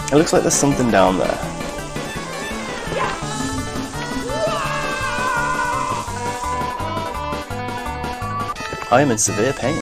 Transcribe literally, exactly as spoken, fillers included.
It looks like there's something down there. I am in severe pain.